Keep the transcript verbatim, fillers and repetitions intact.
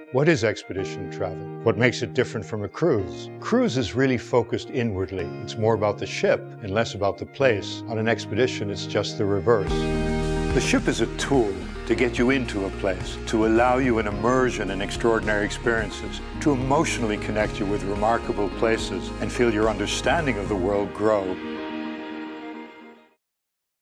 What is expedition travel? What makes it different from a cruise? Cruise is really focused inwardly. It's more about the ship and less about the place. On an expedition, it's just the reverse. The ship is a tool to get you into a place, to allow you an immersion in extraordinary experiences, to emotionally connect you with remarkable places and feel your understanding of the world grow.